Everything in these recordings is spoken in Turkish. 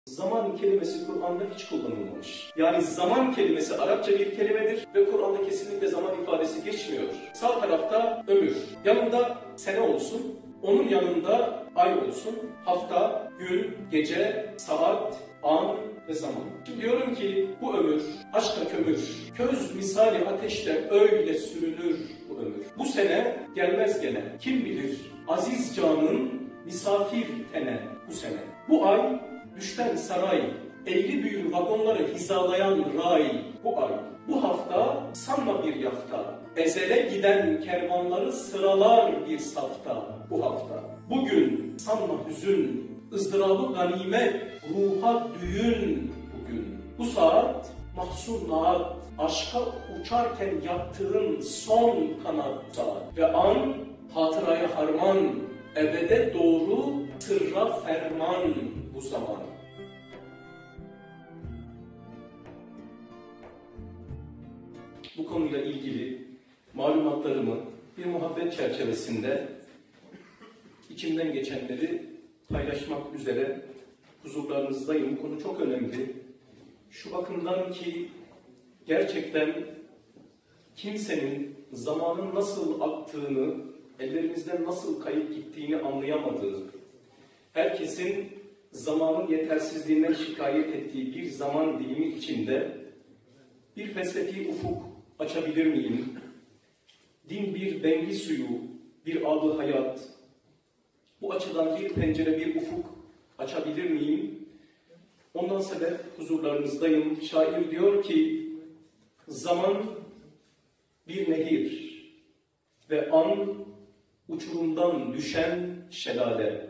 Zaman kelimesi Kur'an'da hiç kullanılmamış. Yani zaman kelimesi Arapça bir kelimedir ve Kur'an'da kesinlikle zaman ifadesi geçmiyor. Sağ tarafta ömür, yanında sene olsun, onun yanında ay olsun, hafta, gün, gece, saat, an ve zaman. Şimdi diyorum ki bu ömür, aşka kömür, köz misali ateşte öyle sürünür bu ömür. Bu sene gelmez gene, kim bilir aziz canın misafir tene bu sene. Bu ay düşten saray, eğri büğür vagonları hizalayan ray bu ay. Bu hafta sanma bir yafta, ezele giden kervanları sıralar bir safta bu hafta. Bugün sanma hüzün, ızdırabı ganimet, ruha düğün bugün. Bu saat mahzun naat, aşka uçarken yaktığın son kanat saat. Ve an hatıraya harman, ebede doğru sırra ferman bu zaman. Bu konuyla ilgili malumatlarımı bir muhabbet çerçevesinde içimden geçenleri paylaşmak üzere huzurlarınızdayım. Bu konu çok önemli. Şu bakımdan ki gerçekten kimsenin zamanın nasıl aktığını, ellerimizden nasıl kayıp gittiğini anlayamadığı, herkesin zamanın yetersizliğinden şikayet ettiği bir zaman dilimi içinde bir felsefi ufuk açabilir miyim? Din bir bengi suyu, bir adı hayat. Bu açıdan bir pencere, bir ufuk açabilir miyim? Ondan sebep huzurlarınızdayım. Şair diyor ki, zaman bir nehir ve an uçurumdan düşen şelale.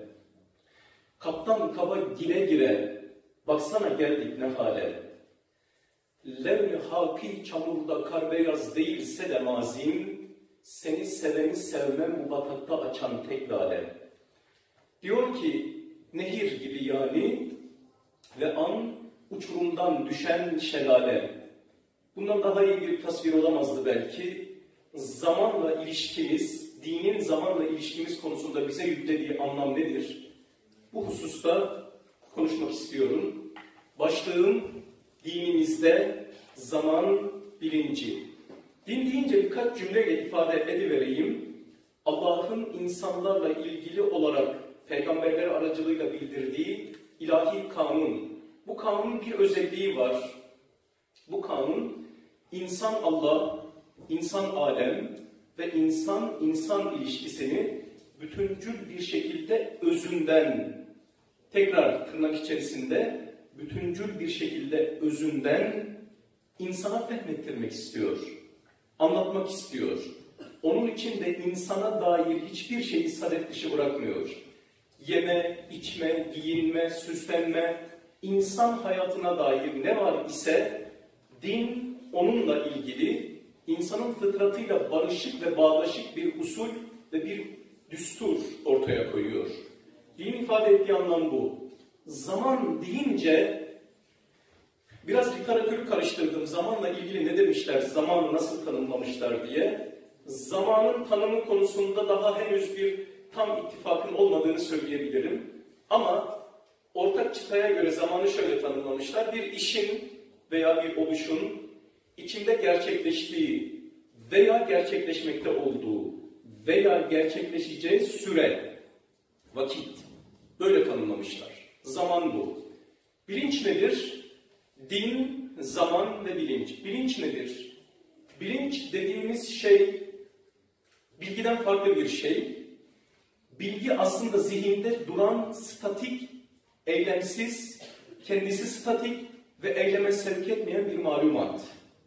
Kaptan kaba gire gire, baksana geldik ne hale. Levn-i haki çamurda kar beyaz değilse de mazim, seni seveni sevmem bu batakta açan tek lale. Diyor ki, nehir gibi yani ve an uçurumdan düşen şelale. Bundan daha iyi bir tasvir olamazdı belki. Zamanla ilişkimiz, dinin zamanla ilişkimiz konusunda bize yüklediği anlam nedir? Bu hususta konuşmak istiyorum. Başlığım dinimizde zaman bilinci. Din deyince birkaç cümleyle ifade edivereyim. Allah'ın insanlarla ilgili olarak peygamberler aracılığıyla bildirdiği ilahi kanun. Bu kanunun bir özelliği var. Bu kanun insan Allah, insan alem ve insan ilişkisini bütüncül bir şekilde özünden, tekrar tırnak içerisinde bütüncül bir şekilde özünden insana fehmettirmek istiyor, anlatmak istiyor. Onun için de insana dair hiçbir şeyi sadet dışı bırakmıyor. Yeme, içme, giyinme, süslenme, insan hayatına dair ne var ise din onunla ilgili insanın fıtratıyla barışık ve bağdaşık bir usul ve bir düstur ortaya koyuyor. Din ifade ettiği anlam bu. Zaman deyince biraz literatürü karıştırdım. Zamanla ilgili ne demişler, zamanı nasıl tanımlamışlar diye. Zamanın tanımı konusunda daha henüz bir tam ittifakın olmadığını söyleyebilirim. Ama ortak çıtaya göre zamanı şöyle tanımlamışlar. Bir işin veya bir oluşun içinde gerçekleştiği veya gerçekleşmekte olduğu veya gerçekleşeceği süre, vakit. Böyle tanımlamışlar. Zaman bu. Bilinç nedir? Din, zaman ve bilinç. Bilinç nedir? Bilinç dediğimiz şey bilgiden farklı bir şey. Bilgi aslında zihinde duran, statik, eylemsiz, kendisi statik ve eyleme sevk etmeyen bir malumat.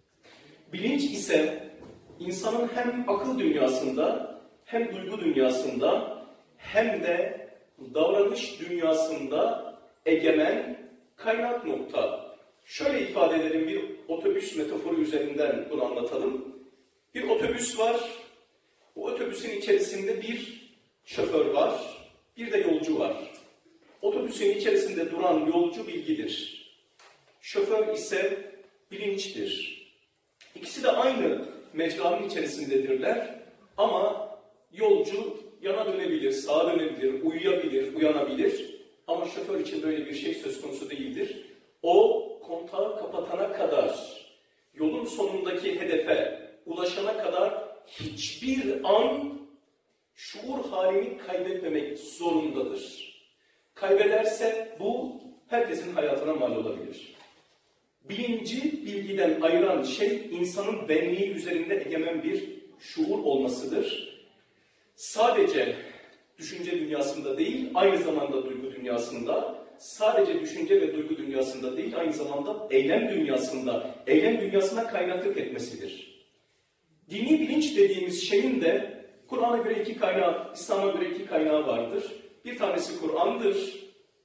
Bilinç ise insanın hem akıl dünyasında, hem duygu dünyasında, hem de davranış dünyasında egemen kaynak nokta. Şöyle ifade edelim, bir otobüs metaforu üzerinden bunu anlatalım. Bir otobüs var, bu otobüsün içerisinde bir şoför var, bir de yolcu var. Otobüsün içerisinde duran yolcu bilgidir. Şoför ise bilinçtir. İkisi de aynı mecranın içerisindedirler ama yolcu yana dönebilir, sağa dönebilir, uyuyabilir, uyanabilir. Ama şoför için böyle bir şey söz konusu değildir. O kontağı kapatana kadar, yolun sonundaki hedefe ulaşana kadar hiçbir an şuur halini kaybetmemek zorundadır. Kaybederse bu herkesin hayatına mal olabilir. Bilinci bilgiden ayıran şey insanın benliği üzerinde egemen bir şuur olmasıdır. Sadece düşünce dünyasında değil, aynı zamanda duygu dünyasında, sadece düşünce ve duygu dünyasında değil, aynı zamanda eylem dünyasında, eylem dünyasına kaynaklık etmesidir. Dini bilinç dediğimiz şeyin de Kur'an'a göre iki kaynağı, İslam'a göre iki kaynağı vardır. Bir tanesi Kur'an'dır.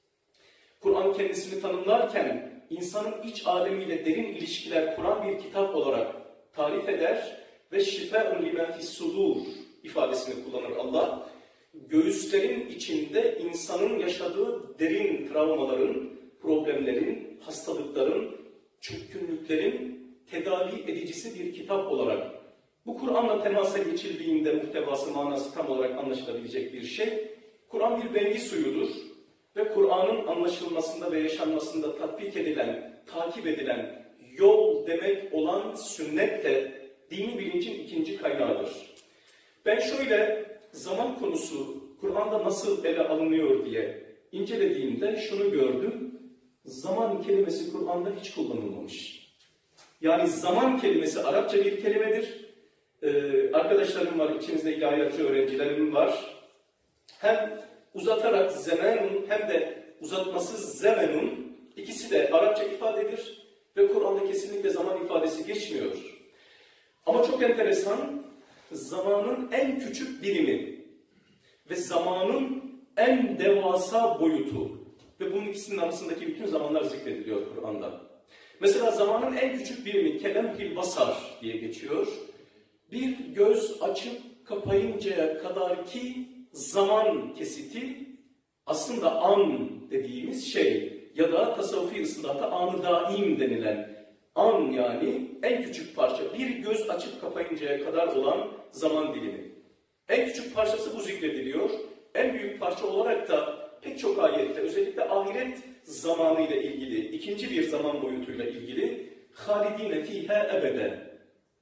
Kur'an kendisini tanımlarken insanın iç alemiyle derin ilişkiler kuran bir kitap olarak tarif eder ve şifâ'un limâ fis-sudûr ifadesini kullanır Allah. Göğüslerin içinde insanın yaşadığı derin travmaların, problemlerin, hastalıkların, çökkünlüklerin tedavi edicisi bir kitap olarak bu Kur'an'la temasa geçildiğinde muhtevası, manası tam olarak anlaşılabilecek bir şey. Kur'an bir bengi suyudur ve Kur'an'ın anlaşılmasında ve yaşanmasında tatbik edilen, takip edilen yol demek olan sünnet de dini bilincin ikinci kaynağıdır. Ben şöyle zaman konusu Kur'an'da nasıl ele alınıyor diye incelediğimde şunu gördüm. Zaman kelimesi Kur'an'da hiç kullanılmamış. Yani zaman kelimesi Arapça bir kelimedir. Arkadaşlarım var, içinizde ilahiyatçı öğrencilerim var. Hem uzatarak zemenun hem de uzatmasız zemenun ikisi de Arapça ifadedir ve Kur'an'da kesinlikle zaman ifadesi geçmiyor. Ama çok enteresan, zamanın en küçük birimi ve zamanın en devasa boyutu ve bunun ikisinin arasındaki bütün zamanlar zikrediliyor Kur'an'da. Mesela zamanın en küçük birimi kelemhil basar diye geçiyor. Bir göz açıp kapayıncaya kadar ki zaman kesiti aslında an dediğimiz şey ya da tasavvufi ıslahta an-ı daim denilen an, yani en küçük parça, bir göz açıp kapayıncaya kadar olan zaman dilimi. En küçük parçası bu zikrediliyor. En büyük parça olarak da pek çok ayette özellikle ahiret zamanıyla ilgili, ikinci bir zaman boyutuyla ilgili halidine fîhâ ebeden.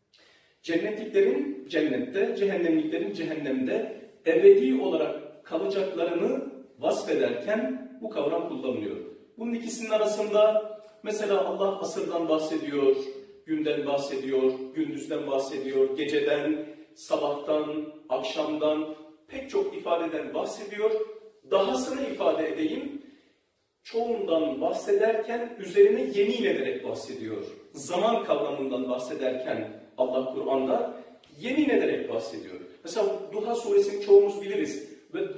Cennetliklerin cennette, cehennemliklerin cehennemde ebedi olarak kalacaklarını vasfederken bu kavram kullanılıyor. Bunun ikisinin arasında mesela Allah asırdan bahsediyor, günden bahsediyor, gündüzden bahsediyor, geceden, sabahtan, akşamdan pek çok ifadeden bahsediyor. Dahasını ifade edeyim, çoğundan bahsederken üzerine yemin ederek bahsediyor. Zaman kavramından bahsederken Allah Kur'an'da yemin ederek bahsediyor. Mesela Duha suresini çoğumuz biliriz ve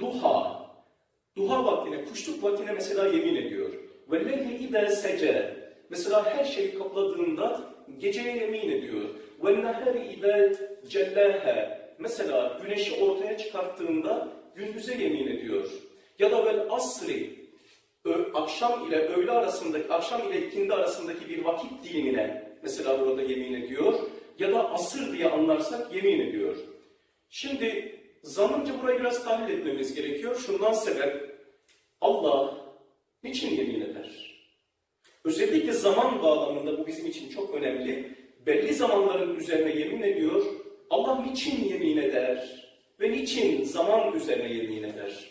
duha vaktine, kuşluk vaktine mesela yemin ediyor. وَالَّذِي اِذَا سَجَى Mesela her şeyi kapladığında geceye yemin ediyor. وَالنَّهَرِ اِذَا جَلَّاهَا Mesela güneşi ortaya çıkarttığında gündüze yemin ediyor. Ya da vel asri akşam ile öğle arasındaki, akşam ile ikindi arasındaki bir vakit dilimine mesela burada yemin ediyor. Ya da asır diye anlarsak yemin ediyor. Şimdi zamanca burayı biraz tahlil etmemiz gerekiyor. Şundan sebep Allah niçin yemin eder? Özellikle zaman bağlamında bu bizim için çok önemli. Belli zamanların üzerine yemin ediyor. Allah niçin yemin eder? Ve niçin zaman üzerine yemin eder?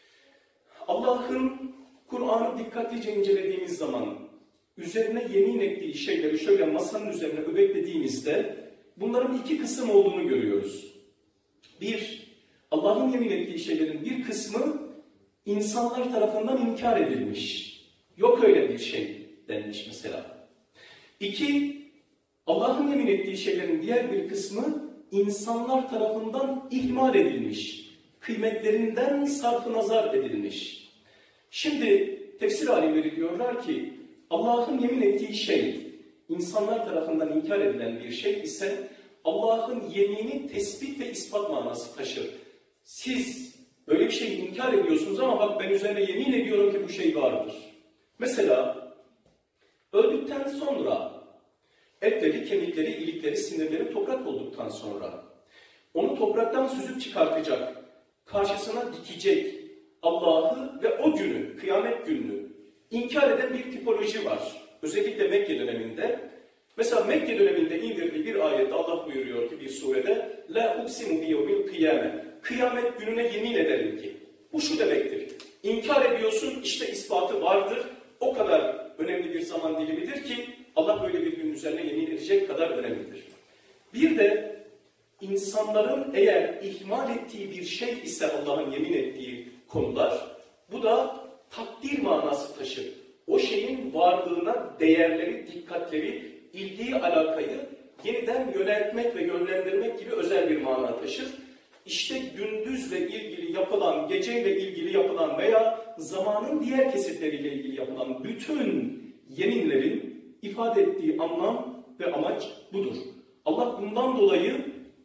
Allah'ın Kur'an'ı dikkatlice incelediğimiz zaman üzerine yemin ettiği şeyleri şöyle masanın üzerine öbeklediğimizde bunların iki kısım olduğunu görüyoruz. Bir, Allah'ın yemin ettiği şeylerin bir kısmı insanlar tarafından inkar edilmiş. Yok öyle bir şey denmiş mesela. İki, Allah'ın yemin ettiği şeylerin diğer bir kısmı insanlar tarafından ihmal edilmiş. Kıymetlerinden sarf-ı nazar edilmiş. Şimdi tefsir alimleri diyorlar ki Allah'ın yemin ettiği şey insanlar tarafından inkar edilen bir şey ise Allah'ın yemini tespit ve ispat manası taşır. Siz böyle bir şeyi inkar ediyorsunuz ama bak ben üzerine yemin ediyorum ki bu şey vardır. Mesela öldükten sonra etleri, kemikleri, ilikleri, sinirleri toprak olduktan sonra onu topraktan süzüp çıkartacak, karşısına dikecek Allah'ı ve o günü, kıyamet gününü inkar eden bir tipoloji var. Özellikle Mekke döneminde. Mesela Mekke döneminde indirdiği bir ayette Allah buyuruyor ki bir surede La uksimu biyevmil kıyame. Kıyamet gününe yemin ederim ki. Bu şu demektir. İnkar ediyorsun, işte ispatı vardır. O kadar önemli bir zaman dilimidir ki Allah böyle bir gün üzerine yemin edecek kadar önemlidir. Bir de insanların eğer ihmal ettiği bir şey ise Allah'ın yemin ettiği konular, bu da takdir manası taşır. O şeyin varlığına değerleri, dikkatleri, ilgiyi, alakayı yeniden yöneltmek ve yönlendirmek gibi özel bir mana taşır. İşte gündüzle ilgili yapılan, geceyle ilgili yapılan veya zamanın diğer kesitleriyle ilgili yapılan bütün yeminlerin ifade ettiği anlam ve amaç budur. Allah bundan dolayı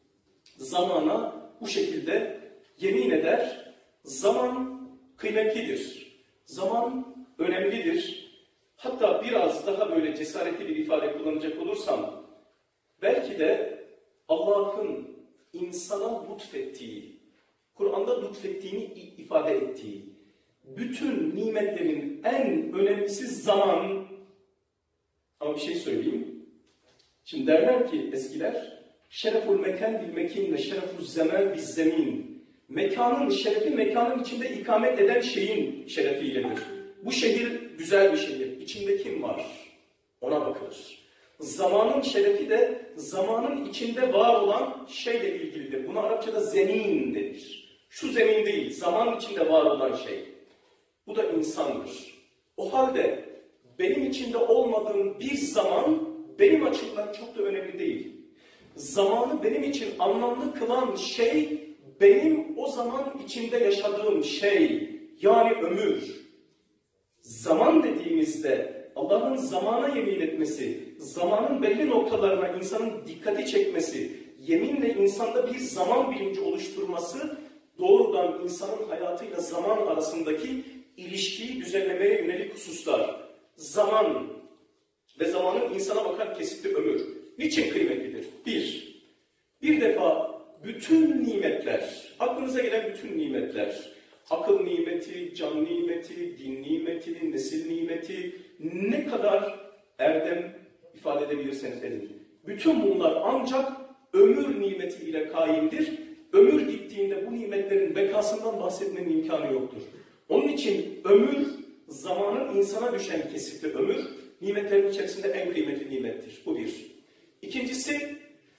zamana bu şekilde yemin eder. Zaman kıymetlidir. Zaman önemlidir. Hatta biraz daha böyle cesaretli bir ifade kullanacak olursam, belki de Allah'ın insana lütfettiği, Kur'an'da lütfettiğini ifade ettiği, bütün nimetlerin en önemlisi zaman. Ama bir şey söyleyeyim. Şimdi derler ki eskiler, şereful mekan bil mekin ve şereful zaman biz zemin. Mekanın şerefi mekanın içinde ikamet eden şeyin şerefiyledir. Bu şehir güzel bir şehir. İçinde kim var? Ona bakılır. Zamanın şerefi de zamanın içinde var olan şeyle ilgilidir. Buna Arapçada zemin denir. Şu zemin değil, zamanın içinde var olan şey. Bu da insandır. O halde benim içinde olmadığım bir zaman benim açımdan çok da önemli değil. Zamanı benim için anlamlı kılan şey benim o zaman içinde yaşadığım şey, yani ömür. Zaman dediğimizde Allah'ın zamana yemin etmesi, zamanın belli noktalarına insanın dikkati çekmesi, yeminle insanda bir zaman bilinci oluşturması doğrudan insanın hayatıyla zaman arasındaki ilişkiyi düzenlemeye yönelik hususlar. Zaman ve zamanın insana bakan kesitli ömür. Niçin kıymetlidir? Bir defa bütün nimetler, aklınıza gelen bütün nimetler, akıl nimeti, can nimeti, din nimeti, nesil nimeti, ne kadar erdem ifade edebilirseniz edin. Bütün bunlar ancak ömür nimeti ile kaimdir. Ömür gittiğinde bu nimetlerin bekasından bahsetmenin imkanı yoktur. Onun için ömür, zamanın insana düşen kesitli ömür, nimetlerin içerisinde en kıymetli nimettir. Bu bir. İkincisi,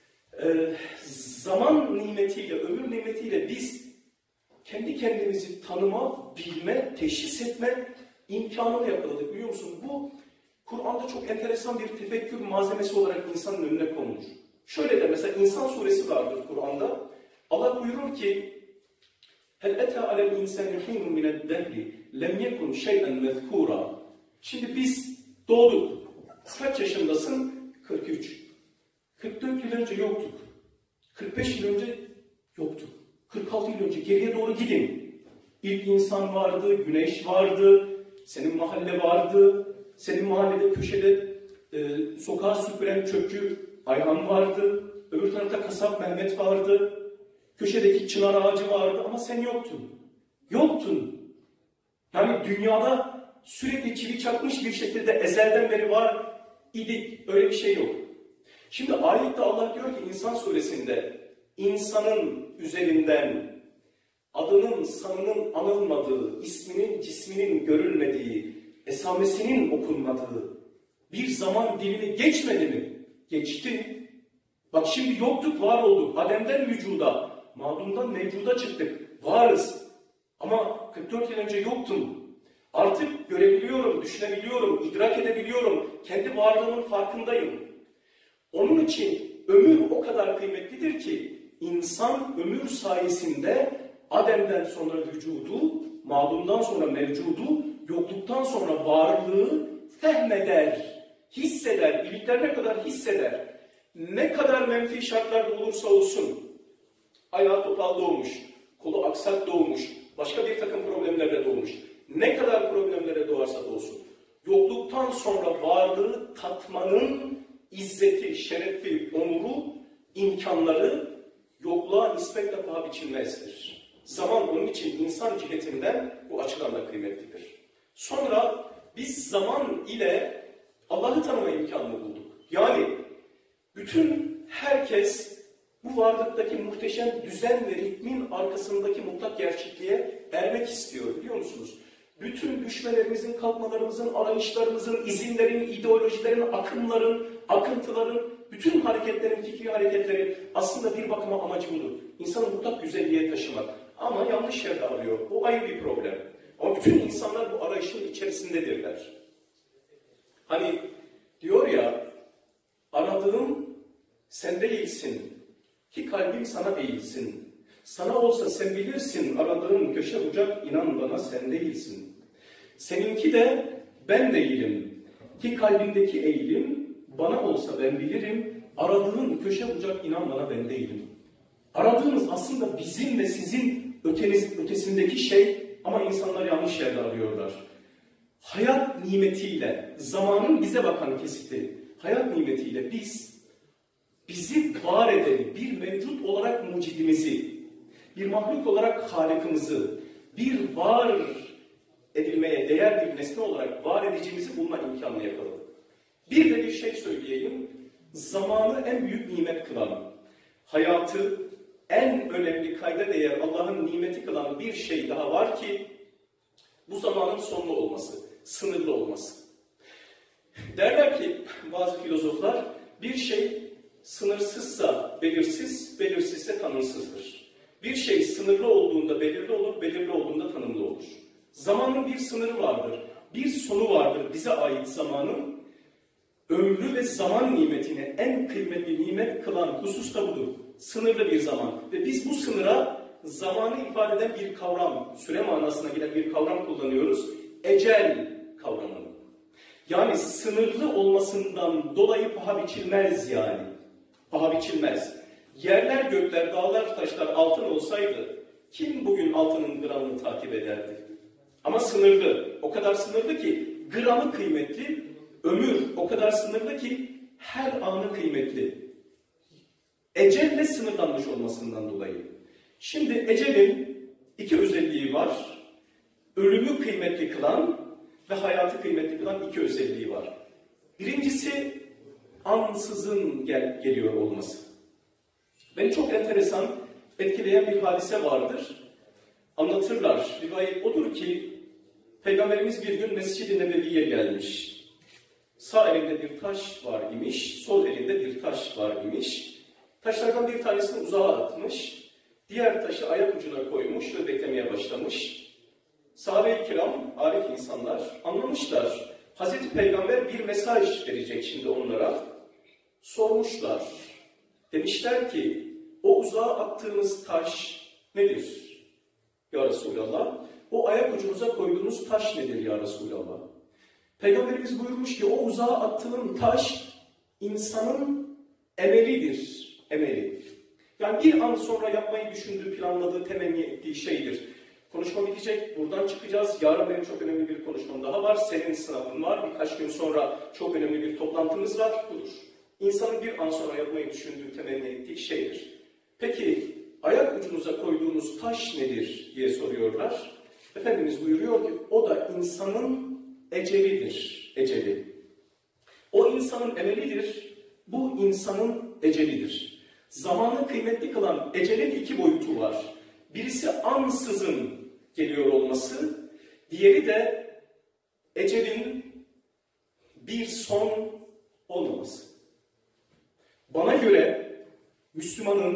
zaman nimetiyle, ömür nimetiyle biz kendi kendimizi tanıma, bilme, teşhis etme imkanını yakaladık, biliyor musun? Bu Kur'an'da çok enteresan bir tefekkür malzemesi olarak insanın önüne konulur. Şöyle de mesela İnsan suresi vardır Kur'an'da. Allah buyurur ki هَلْ اَتَى عَلَى الْاِنْسَانِ حِينٌ مِنَ الدَّهْرِ لَمْ يَكُنْ شَيْئًا مَذْكُورًا. Şimdi biz doğduk. Kaç yaşındasın? 43. 44 yıl önce yoktuk. 45 yıl önce yoktuk. 46 yıl önce geriye doğru gidin. İlk insan vardı, güneş vardı, senin mahalle vardı, senin mahallede köşede sokağa süpüren çöpçü Ayhan vardı, öbür tarafta kasap Mehmet vardı, köşedeki çınar ağacı vardı ama sen yoktun. Yoktun. Yani dünyada sürekli çivi çakmış bir şekilde ezelden beri var idik. Öyle bir şey yok. Şimdi ayette Allah diyor ki İnsan suresinde insanın üzerinden adının, sanının anılmadığı, isminin, cisminin görülmediği, esamesinin okunmadığı bir zaman dilimi geçmedi mi? Geçti. Bak şimdi yoktuk, var olduk. Adem'den vücuda, madumdan mevcuda çıktık. Varız. Ama 44 yıl önce yoktum. Artık görebiliyorum, düşünebiliyorum, idrak edebiliyorum. Kendi varlığımın farkındayım. Onun için ömür o kadar kıymetlidir ki insan ömür sayesinde Adem'den sonra vücudu, madumdan sonra mevcudu, yokluktan sonra varlığı fehmeder, hisseder, iliklerine kadar hisseder. Ne kadar menfi şartlarda olursa olsun, ayağı topal doğmuş, kolu aksak doğmuş, başka bir takım problemlerle doğmuş, ne kadar problemlere doğarsa doğsun, yokluktan sonra varlığı tatmanın izzeti, şerefi, onuru, imkanları yokluğa nispetle paha biçilmezdir. Zaman onun için insan cihetinden bu açıdan da kıymetlidir. Sonra biz zaman ile Allah'ı tanıma imkanını bulduk. Yani bütün herkes bu varlıktaki muhteşem düzen ve ritmin arkasındaki mutlak gerçekliğe ermek istiyor, biliyor musunuz? Bütün düşmelerimizin, kalkmalarımızın, arayışlarımızın, izinlerin, ideolojilerin, akımların, akıntıların, bütün hareketlerin, fikri hareketlerin aslında bir bakıma amacı budur. İnsanı mutlak güzelliğe taşımak. Ama yanlış yerde arıyor. Bu ayrı bir problem. Ama bütün insanlar bu arayışın içerisindedirler. Hani diyor ya, aradığım sen değilsin ki kalbim sana eğilsin. Sana olsa sen bilirsin, aradığın köşe bucak, inan bana sen değilsin. Seninki de ben değilim ki kalbindeki eğilim, bana olsa ben bilirim, aradığın köşe bucak, inan bana ben değilim. Aradığınız aslında bizim ve sizin ötesindeki şey ama insanlar yanlış yerde arıyorlar. Hayat nimetiyle, zamanın bize bakan kesiti, hayat nimetiyle bizi var edeni, bir mevcut olarak mucidimizi, bir mahluk olarak Halık'ımızı, bir var edilmeye değer bir nesne olarak var edicimizi bulma imkanını yakaladık. Bir de bir şey söyleyeyim, zamanı en büyük nimet kılan, hayatı en önemli kayda değer Allah'ın nimeti kılan bir şey daha var ki, bu zamanın sonlu olması, sınırlı olması. Derler ki bazı filozoflar, bir şey sınırsızsa belirsiz, belirsizse tanımsızdır. Bir şey sınırlı olduğunda belirli olur, belirli olduğunda tanımlı olur. Zamanın bir sınırı vardır, bir sonu vardır bize ait zamanın. Ömrü ve zaman nimetini en kıymetli nimet kılan husus da budur. Sınırlı bir zaman. Ve biz bu sınıra zamanı ifade eden bir kavram, süre manasına gelen bir kavram kullanıyoruz. Ecel kavramını. Yani sınırlı olmasından dolayı paha biçilmez yani. Paha biçilmez. Yerler, gökler, dağlar, taşlar altın olsaydı kim bugün altının gramını takip ederdi? Ama sınırlı. O kadar sınırlı ki gramı kıymetli, ömür o kadar sınırlı ki her anı kıymetli. Ecelle sınırlanmış olmasından dolayı. Şimdi ecelin iki özelliği var. Ölümü kıymetli kılan ve hayatı kıymetli kılan iki özelliği var. Birincisi ansızın geliyor olması. Beni çok enteresan etkileyen bir hadise vardır. Anlatırlar. Rivayet odur ki Peygamberimiz bir gün Mescid-i Nebevi'ye gelmiş. Sağ elinde bir taş var imiş, sol elinde bir taş var imiş. Taşlardan bir tanesini uzağa atmış, diğer taşı ayak ucuna koymuş ve beklemeye başlamış. Sahabe-i kiram, arif insanlar anlamışlar. Hazreti Peygamber bir mesaj verecek şimdi onlara. Sormuşlar. Demişler ki, o uzağa attığınız taş nedir ya Resulallah? O ayak ucunuza koyduğunuz taş nedir ya Resulallah? Peygamberimiz buyurmuş ki, o uzağa attığın taş insanın emelidir. Emeli. Yani bir an sonra yapmayı düşündüğü, planladığı, temenni ettiği şeydir. Konuşma bitecek, buradan çıkacağız. Yarın benim çok önemli bir konuşmam daha var. Senin sınavın var. Birkaç gün sonra çok önemli bir toplantımız var. Budur. İnsanın bir an sonra yapmayı düşündüğü, temenni ettiği şeydir. Peki, ayak ucunuza koyduğunuz taş nedir diye soruyorlar. Efendimiz buyuruyor ki, o da insanın ecelidir. Eceli. O insanın emelidir, bu insanın ecelidir. Zamanı kıymetli kılan ecelin iki boyutu var. Birisi ansızın geliyor olması, diğeri de ecelin bir son olmaması. Bana göre Müslümanın,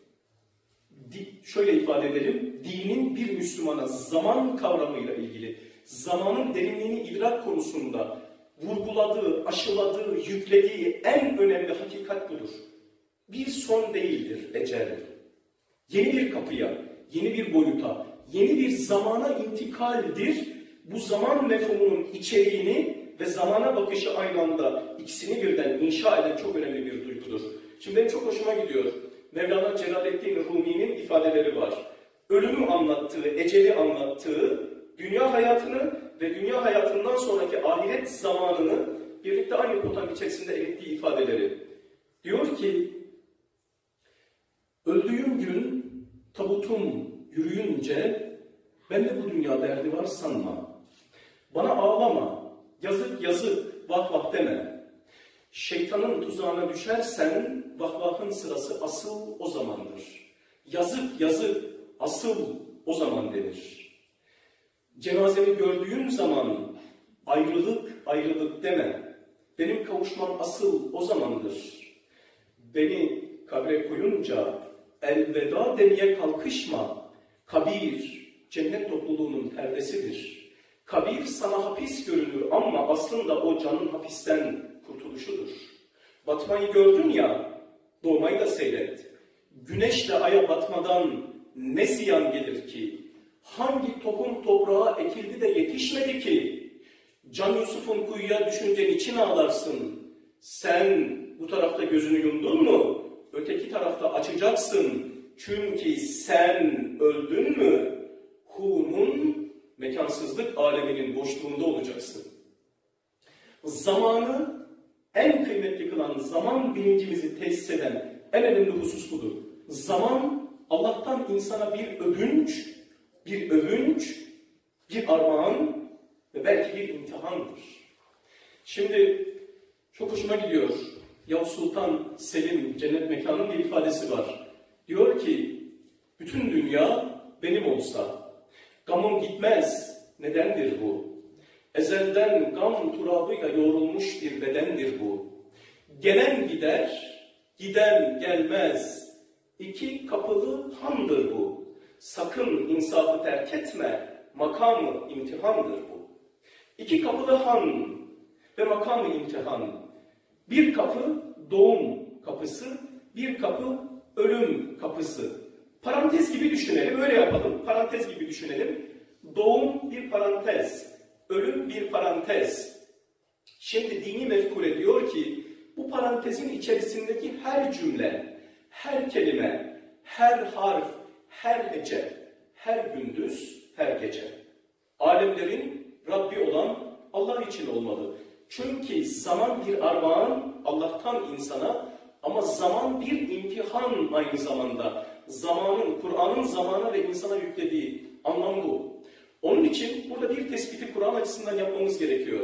şöyle ifade edelim, dinin bir Müslümana zaman kavramıyla ilgili, zamanın derinliğini idrak konusunda vurguladığı, aşıladığı, yüklediği en önemli hakikat budur. Bir son değildir ecel. Yeni bir kapıya, yeni bir boyuta, yeni bir zamana intikaldir. Bu zaman mefhumunun içeriğini ve zamana bakışı aynı anda ikisini birden inşa eden çok önemli bir duygudur. Şimdi benim çok hoşuma gidiyor. Mevlana Celaleddin Rumi'nin ifadeleri var. Ölümü anlattığı, eceli anlattığı, dünya hayatını ve dünya hayatından sonraki ahiret zamanını birlikte aynı potanın içerisinde erittiği ifadeleri. Diyor ki, öldüğüm gün tabutum yürüyünce ben de bu dünya derdi var sanma. Bana ağlama, yazık yazık, vah vah deme. Şeytanın tuzağına düşersen vahvahın sırası asıl o zamandır. Yazık yazık, asıl o zaman denir. Cenazemi gördüğün zaman ayrılık ayrılık deme. Benim kavuşmam asıl o zamandır. Beni kabre koyunca elveda demeye kalkışma. Kabir, cennet topluluğunun perdesidir. Kabir sana hapis görünür ama aslında o canın hapisten kurtuluşudur. Batmayı gördün ya, doğmayı da seyret. Güneşle aya batmadan ne ziyan gelir ki? Hangi tohum toprağa ekildi de yetişmedi ki? Can Yusuf'un kuyuya düşünce niçin ağlarsın? Sen bu tarafta gözünü yumdun mu? Öteki tarafta açacaksın. Çünkü sen öldün mü? Hu'nun mekansızlık aleminin boşluğunda olacaksın. Zamanı en kıymetli kılan, zaman bilincimizi tesis eden en önemli husus budur. Zaman Allah'tan insana bir övünç, bir armağan ve belki bir imtihandır. Şimdi çok hoşuma gidiyor. Yavuz Sultan Selim Cennet Mekanı'nın bir ifadesi var. Diyor ki, bütün dünya benim olsa, gamım gitmez. Nedendir bu? Ezelden gam turabıyla yoğrulmuş bir bedendir bu. Gelen gider, giden gelmez. İki kapılı handır bu. Sakın insafı terk etme, makamı imtihandır bu. İki kapılı han ve makamı imtihan. Bir kapı doğum kapısı, bir kapı ölüm kapısı. Parantez gibi düşünelim, öyle yapalım. Parantez gibi düşünelim. Doğum bir parantez, ölüm bir parantez. Şimdi dini mefkure diyor ki, bu parantezin içerisindeki her cümle, her kelime, her harf, her hece, her gündüz, her gece. Alemlerin Rabbi olan Allah için olmalı. Çünkü zaman bir armağan Allah'tan insana, ama zaman bir imtihan aynı zamanda. Zamanın, Kur'an'ın zamana ve insana yüklediği anlam bu. Onun için burada bir tespiti Kur'an açısından yapmamız gerekiyor.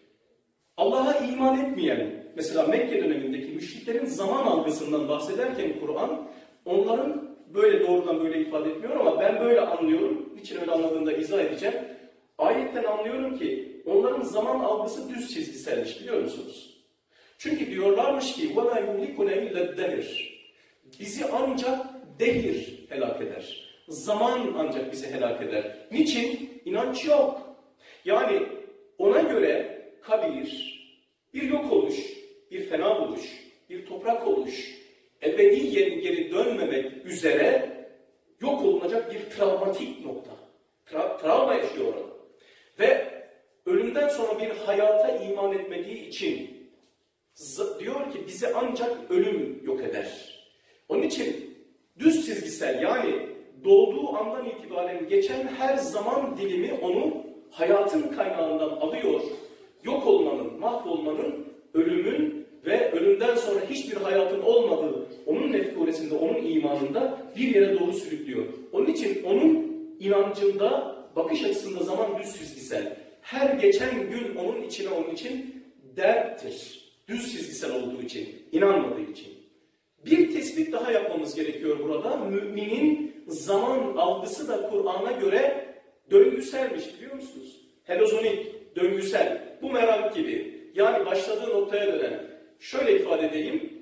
Allah'a iman etmeyen, mesela Mekke dönemindeki müşriklerin zaman algısından bahsederken Kur'an, onların böyle doğrudan böyle ifade etmiyor ama ben böyle anlıyorum. Niçin öyle anladığını da izah edeceğim. Ayetten anlıyorum ki onların zaman algısı düz çizgiselmiş, biliyor musunuz? Çünkü diyorlarmış ki وَلَا يُمْلِكُنَ اِلَّا الدَّهِرِ Bizi ancak dehir helak eder. Zaman ancak bizi helak eder. Niçin? İnanç yok. Yani ona göre kabir, bir yok oluş, bir fena oluş, bir toprak oluş, ebediyen geri dönmemek üzere yok olunacak bir travmatik nokta. Travma yaşıyor orada. Ve ölümden sonra bir hayata iman etmediği için diyor ki bizi ancak ölüm yok eder. Onun için düz çizgisel, yani doğduğu andan itibaren geçen her zaman dilimi onu hayatın kaynağından alıyor. Yok olmanın, mahvolmanın, ölümün ve ölümden sonra hiçbir hayatın olmadığı onun mefkuresinde, onun imanında bir yere doğru sürüklüyor. Onun için onun inancında, bakış açısında zaman düz çizgisel. Her geçen gün onun için derttir. Düz çizgisel olduğu için, inanmadığı için. Bir tespit daha yapmamız gerekiyor burada. Müminin zaman algısı da Kur'an'a göre döngüselmiş, biliyor musunuz? Helozonik, döngüsel, bumerang gibi. Yani başladığı noktaya dönen. Şöyle ifade edeyim.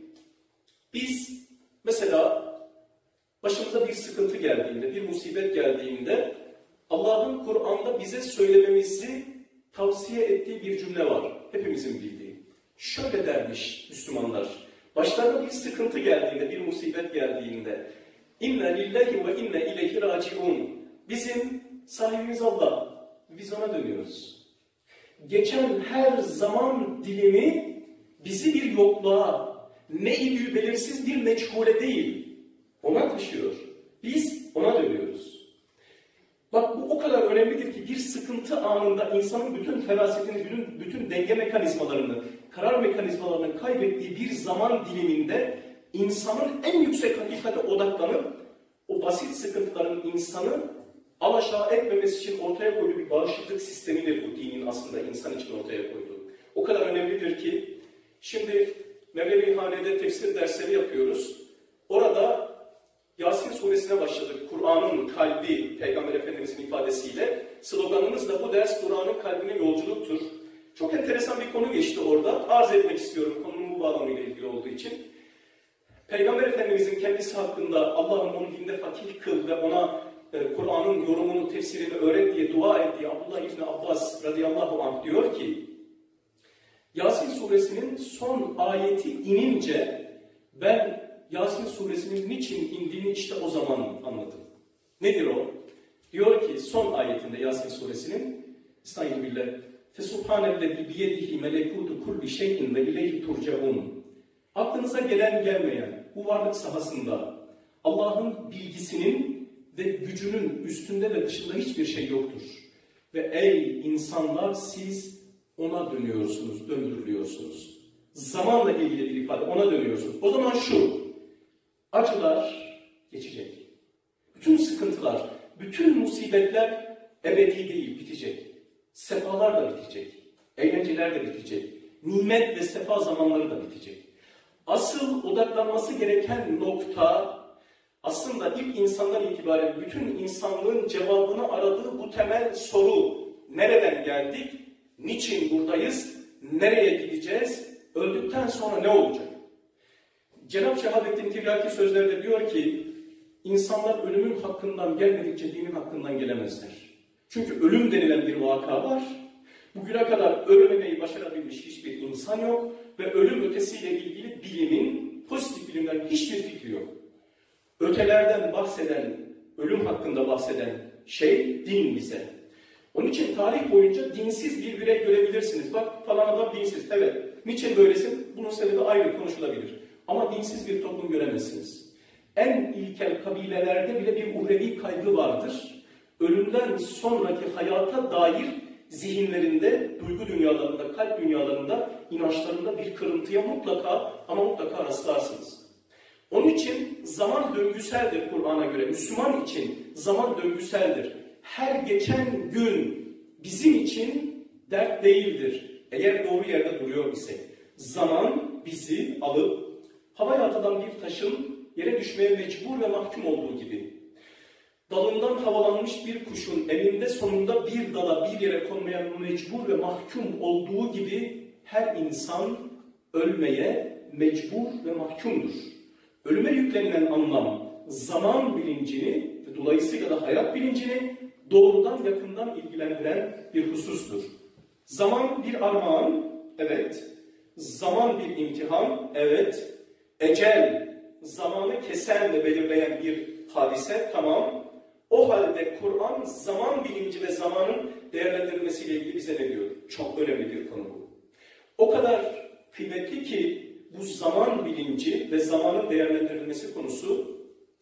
Biz mesela başımıza bir sıkıntı geldiğinde, bir musibet geldiğinde Allah'ın Kur'an'da bize söylememizi tavsiye ettiği bir cümle var. Hepimizin bildiği. Şöyle dermiş Müslümanlar. Başlarına bir sıkıntı geldiğinde, bir musibet geldiğinde İnne lillahi ve inne ileyhi raciun. Bizim sahibimiz Allah. Biz ona dönüyoruz. Geçen her zaman dilimi bizi bir yokluğa, ne idüğü belirsiz bir meçhule değil, ona taşıyor. Biz ona dönüyoruz. Bak bu o kadar önemlidir ki bir sıkıntı anında insanın bütün ferasetini, bütün denge mekanizmalarını, karar mekanizmalarını kaybettiği bir zaman diliminde insanın en yüksek hakikate odaklanıp o basit sıkıntıların insanı alaşağı etmemesi için ortaya koyduğu bir bağışıklık sistemidir bu dinin aslında insan için ortaya koyduğu. O kadar önemlidir ki, şimdi Mevlevihane'de tefsir dersleri yapıyoruz. Orada Yasin suresine başladık. Kur'an'ın kalbi, Peygamber Efendimiz'in ifadesiyle. Sloganımız da bu ders Kur'an'ın kalbine yolculuktur. Çok enteresan bir konu geçti orada. Arz etmek istiyorum konunun bu bağlamıyla ilgili olduğu için. Peygamber Efendimiz'in kendisi hakkında Allah'ım onu dinde fakih kıl ve ona Kur'an'ın yorumunu, tefsirini öğret diye dua ettiği Abdullah İbni Abbas radıyallahu anh diyor ki, Yasin suresinin son ayeti inince ben Yasin suresinin niçin indiğini işte o zaman anladım. Nedir o? Diyor ki son ayetinde Yasin suresinin, Estağfirullah, Fesubhanellezi biyedihi melekutu kulli şeyin ve ileyhi turcaun. Aklınıza gelen gelmeyen bu varlık sahasında Allah'ın bilgisinin ve gücünün üstünde ve dışında hiçbir şey yoktur. Ve ey insanlar siz ona dönüyorsunuz, döndürülüyorsunuz. Zamanla ilgili bir ifade, ona dönüyorsunuz. O zaman şu, acılar geçecek. Bütün sıkıntılar, bütün musibetler ebedi değil, bitecek. Sefalar da bitecek. Eğlenceler de bitecek. Nimet ve sefa zamanları da bitecek. Asıl odaklanması gereken nokta, aslında ilk insandan itibaren bütün insanlığın cevabını aradığı bu temel soru. Nereden geldik? Niçin buradayız? Nereye gideceğiz? Öldükten sonra ne olacak? Cenab-ı Şehabettin Tiryaki sözlerde diyor ki, insanlar ölümün hakkından gelmedikçe dinin hakkından gelemezler. Çünkü ölüm denilen bir vaka var. Bugüne kadar ölmemeyi başarabilmiş hiçbir insan yok ve ölüm ötesiyle ilgili bilimin, pozitif bilimlerin hiçbir fikri yok. Ötelerden bahseden, ölüm hakkında bahseden şey din bize. Onun için tarih boyunca dinsiz bir birey görebilirsiniz. Bak falan adam dinsiz. Evet. Niçin böylesin? Bunun sebebi ayrı konuşulabilir. Ama dinsiz bir toplum göremezsiniz. En ilkel kabilelerde bile bir uhrevi kaygı vardır. Ölümden sonraki hayata dair zihinlerinde, duygu dünyalarında, kalp dünyalarında, inançlarında bir kırıntıya mutlaka ama mutlaka rastlarsınız. Onun için zaman döngüseldir Kur'an'a göre. Müslüman için zaman döngüseldir. Her geçen gün bizim için dert değildir. Eğer doğru yerde duruyor isek. Zaman bizi alıp havaya atılan bir taşın yere düşmeye mecbur ve mahkum olduğu gibi, dalından havalanmış bir kuşun elinde sonunda bir dala bir yere konmaya mecbur ve mahkum olduğu gibi her insan ölmeye mecbur ve mahkumdur. Ölüme yüklenilen anlam zaman bilincini, dolayısıyla da hayat bilincini doğrudan yakından ilgilendiren bir husustur. Zaman bir armağan, evet. Zaman bir imtihan, evet. Ecel, zamanı kesen ve belirleyen bir hadise, tamam. O halde Kur'an zaman bilinci ve zamanın değerlendirilmesiyle ilgili bize ne diyor? Çok önemli bir konu bu. O kadar kıymetli ki bu zaman bilinci ve zamanın değerlendirilmesi konusu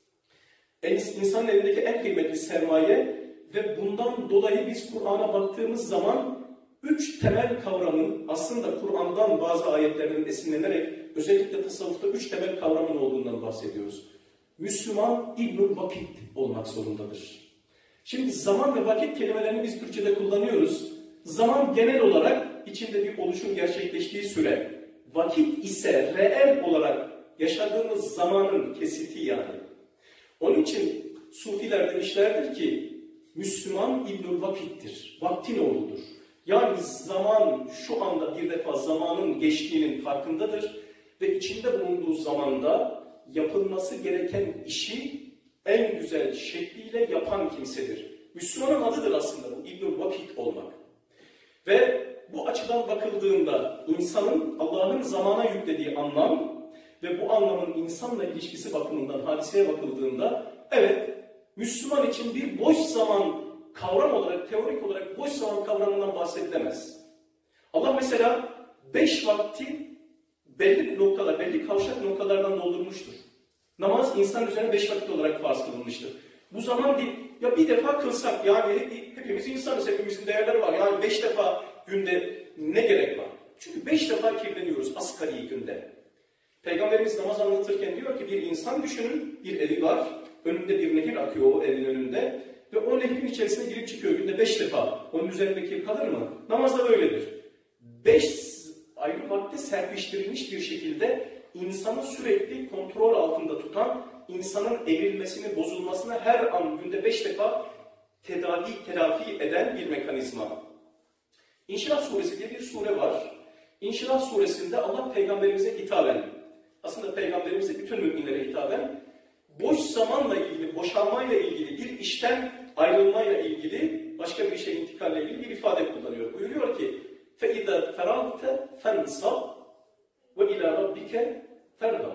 insanın elindeki en kıymetli sermaye ve bundan dolayı biz Kur'an'a baktığımız zaman 3 temel kavramın aslında Kur'an'dan bazı ayetlerden esinlenerek özellikle tasavvufta 3 temel kavramın olduğundan bahsediyoruz. Müslüman İbnül Vakit olmak zorundadır. Şimdi zaman ve vakit kelimelerini biz Türkçe'de kullanıyoruz. Zaman genel olarak içinde bir oluşum gerçekleştiği süre. Vakit ise reel olarak yaşadığımız zamanın kesiti yani. Onun için Sufiler demişlerdir ki Müslüman İbnül Vakit'tir. Vaktin oğludur. Yani zaman şu anda bir defa zamanın geçtiğinin farkındadır ve içinde bulunduğu zamanda yapılması gereken işi en güzel şekliyle yapan kimsedir. Müslümanın adıdır aslında bu İbnül Vakit olmak. Ve bu açıdan bakıldığında insanın Allah'ın zamana yüklediği anlam ve bu anlamın insanla ilişkisi bakımından hadiseye bakıldığında evet Müslüman için bir boş zaman kavram olarak, teorik olarak boş zaman kavramından bahsedilemez. Allah mesela 5 vakti belli noktalar, belli kavşak noktalardan doldurmuştur. Namaz insan üzerine 5 vakit olarak farz kılınmıştır. Bu zaman değil, ya bir defa kılsak, yani hepimiz insanız, hepimizin değerleri var. Yani 5 defa günde ne gerek var? Çünkü 5 defa kirleniyoruz asgari günde. Peygamberimiz namaz anlatırken diyor ki bir insan düşünün, bir evi var. Önünde bir nehir akıyor o evin önünde. Ve o nehrin içerisine girip çıkıyor günde 5 defa. Onun üzerinde kir kalır mı? Namaz da böyledir. 5 ayrı vakte serpiştirilmiş bir şekilde insanı sürekli kontrol altında tutan, insanın evrilmesini, bozulmasını her an günde 5 defa telafi eden bir mekanizma. İnşirah suresi diye bir sure var. İnşirah suresinde Allah peygamberimize hitaben, aslında peygamberimize bütün müminlere hitaben, boş zamanla ilgili, boşanmayla ilgili, bir işten ayrılmayla ilgili, başka bir işe intikalle ilgili bir ifade kullanıyor. Buyuruyor ki, فَاِذَا فَرَغْتَ فَانْصَبْ وَاِلَى رَبِّكَ فَرْغَبْ.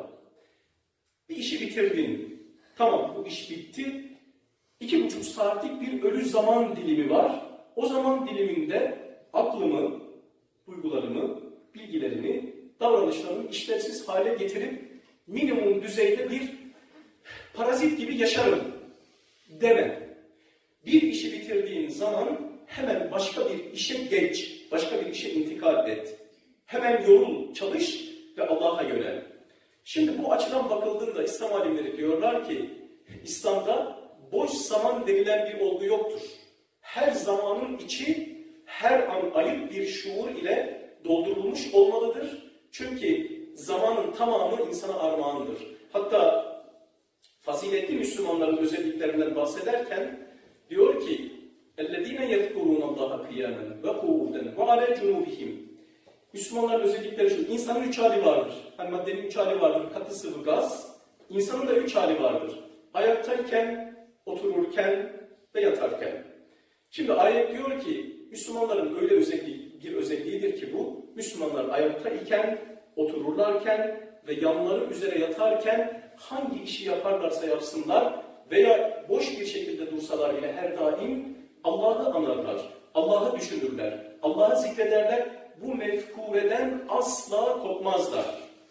Bir işi bitirdin. Tamam, bu iş bitti. 2,5 saatlik bir ölü zaman dilimi var. O zaman diliminde aklımı, duygularımı, bilgilerimi, davranışlarımı işlevsiz hale getirip minimum düzeyde bir parazit gibi yaşarım deme. Bir işi bitirdiğin zaman hemen başka bir işe geç, başka bir işe intikal et. Hemen yorul, çalış ve Allah'a yönel. Şimdi bu açıdan bakıldığında İslam alimleri diyorlar ki, İslam'da boş zaman denilen bir olgu yoktur. Her zamanın içi, her an ayıp bir şuur ile doldurulmuş olmalıdır. Çünkü zamanın tamamı insana armağandır. Hatta faziletli Müslümanların özelliklerinden bahsederken diyor ki اَلَّذ۪ينَ يَذْكُرُونَ اللّٰهَ قِيَامًا وَقُعُودًا وَعَلَى جُنُوبِهِمْ. Müslümanların özellikleri şu, insanın 3 hali vardır. Hani maddenin 3 hali vardır, katı, sıvı, gaz. İnsanın da 3 hali vardır. Ayaktayken, otururken ve yatarken. Şimdi ayet diyor ki, Müslümanların öyle bir özelliğidir ki bu, Müslümanlar ayaktayken, otururlarken ve yanları üzere yatarken hangi işi yaparlarsa yapsınlar veya boş bir şekilde dursalar bile her daim Allah'ı anarlar, Allah'ı düşünürler, Allah'ı zikrederler. Bu mefkureden asla kopmazlar.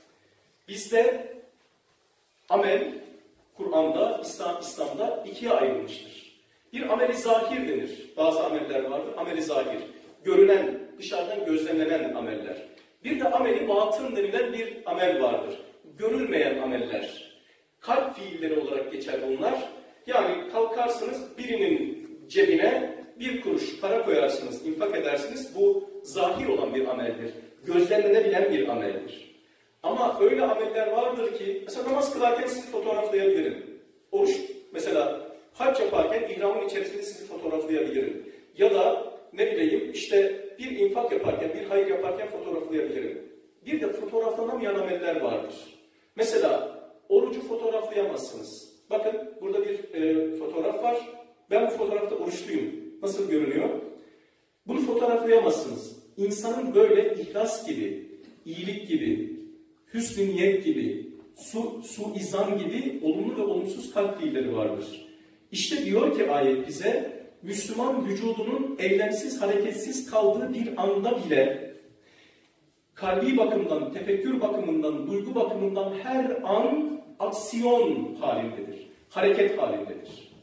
Bizde amel, Kur'an'da, İslam'da ikiye ayrılmıştır. Bir ameli zahir denir. Bazı ameller vardır. Ameli zahir. Görünen, dışarıdan gözlemlenen ameller. Bir de ameli batın denilen bir amel vardır. Görülmeyen ameller. Kalp fiilleri olarak geçer bunlar. Yani kalkarsınız birinin cebine 1 kuruş para koyarsınız, infak edersiniz. Bu zahir olan bir ameldir. Gözlemlenebilen bir ameldir. Ama öyle ameller vardır ki, mesela namaz kılarken sizi fotoğraflayabilirim. Oruç, mesela hac yaparken ihramın içerisinde sizi fotoğraflayabilirim. Ya da ne bileyim işte bir infak yaparken, bir hayır yaparken fotoğraflayabilirim. Bir de fotoğraflanamayan ameller vardır. Mesela orucu fotoğraflayamazsınız. Bakın burada bir fotoğraf var. Ben bu fotoğrafta oruçluyum. Nasıl görünüyor? Bunu fotoğraflayamazsınız. İnsanın böyle ihlas gibi, iyilik gibi, hüsn-i niyet gibi, suizan gibi olumlu ve olumsuz kalp fiilleri vardır. İşte diyor ki ayet bize, Müslüman vücudunun eylemsiz, hareketsiz kaldığı bir anda bile kalbi bakımdan, tefekkür bakımından, duygu bakımından her an aksiyon halindedir, hareket halindedir.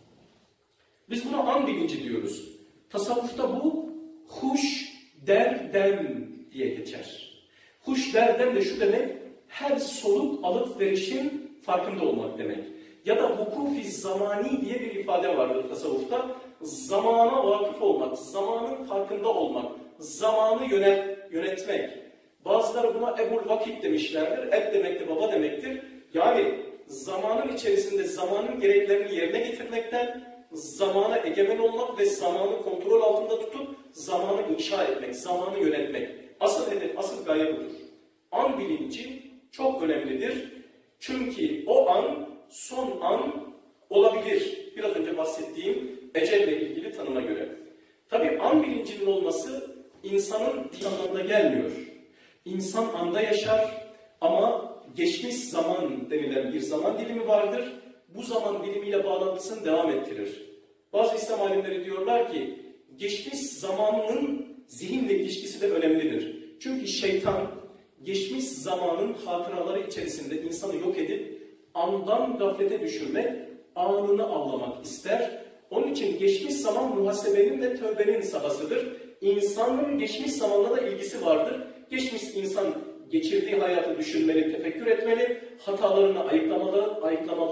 Biz buna an bilinci diyoruz. Tasavvufta bu huş derdem diye geçer. Huş derdem de şu demek, her soluk alıp verişin farkında olmak demek. Ya da vukufi zamani diye bir ifade vardır tasavvufta. Zamana vakıf olmak, zamanın farkında olmak, zamanı yönetmek. Bazıları buna ebul vakit demişlerdir. Eb demek de baba demektir. Yani zamanın içerisinde zamanın gereklerini yerine getirmekten, zamana egemen olmak ve zamanı kontrol altında tutup zamanı inşa etmek, zamanı yönetmek. Asıl hedef, asıl gaye budur. An bilinci çok önemlidir. Çünkü o an son an olabilir. Biraz önce bahsettiğim ecelle ilgili tanıma göre. Tabii an bilincinin olması insanın anlamına gelmiyor. İnsan anda yaşar ama geçmiş zaman denilen bir zaman dilimi vardır. Bu zaman dilimiyle bağlantısını devam ettirir. Bazı İslam alimleri diyorlar ki geçmiş zamanın zihinle ilişkisi de önemlidir. Çünkü şeytan geçmiş zamanın hatıraları içerisinde insanı yok edip andan gaflete düşürmek, anını avlamak ister. Onun için geçmiş zaman muhasebenin ve tövbenin sahasıdır. İnsanın geçmiş zamanla da ilgisi vardır. Geçmiş insan geçirdiği hayatı düşünmeli, tefekkür etmeli, hatalarını ayıklamalı